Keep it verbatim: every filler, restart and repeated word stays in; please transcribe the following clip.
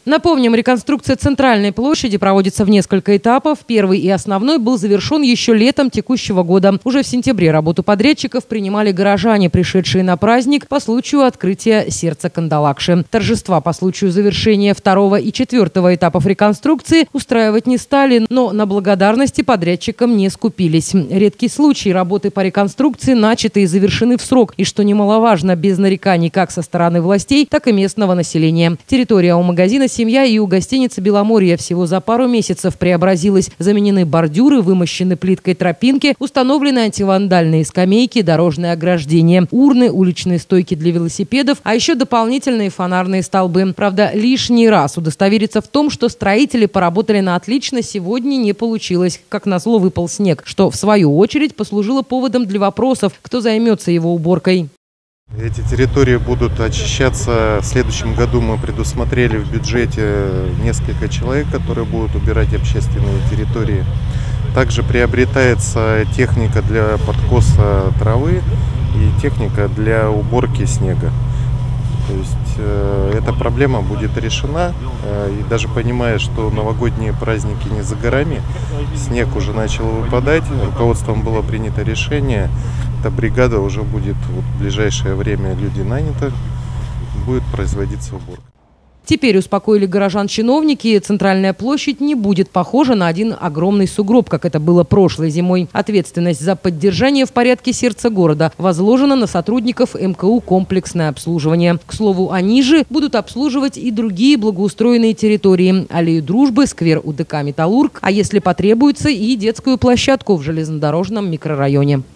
Напомним, реконструкция центральной площади проводится в несколько этапов. Первый и основной был завершен еще летом текущего года. Уже в сентябре работу подрядчиков принимали горожане, пришедшие на праздник по случаю открытия сердца Кандалакши. Торжества по случаю завершения второго и четвертого этапов реконструкции устраивать не стали, но на благодарности подрядчикам не скупились. Редкий случай, работы по реконструкции начаты и завершены в срок. И, что немаловажно, без нареканий как со стороны властей, так и местного населения. Территория у магазина «Семья» и у гостиницы «Беломорье» всего за пару месяцев преобразилась. Заменены бордюры, вымощены плиткой тропинки, установлены антивандальные скамейки, дорожные ограждения, урны, уличные стойки для велосипедов, а еще дополнительные фонарные столбы. Правда, лишний раз удостовериться в том, что строители поработали на отлично, сегодня не получилось. Как назло, выпал снег, что в свою очередь послужило поводом для вопросов, кто займется его уборкой. Эти территории будут очищаться. В следующем году мы предусмотрели в бюджете несколько человек, которые будут убирать общественные территории. Также приобретается техника для подкоса травы и техника для уборки снега. То есть э, эта проблема будет решена. Э, и даже понимая, что новогодние праздники не за горами, снег уже начал выпадать, руководством было принято решение. Эта бригада уже будет вот, в ближайшее время люди наняты, будет производиться уборка. Теперь успокоили горожан чиновники, центральная площадь не будет похожа на один огромный сугроб, как это было прошлой зимой. Ответственность за поддержание в порядке сердца города возложена на сотрудников эм ка у «Комплексное обслуживание». К слову, они же будут обслуживать и другие благоустроенные территории – аллею Дружбы, сквер у дэ ка «Металлург», а если потребуется, и детскую площадку в железнодорожном микрорайоне.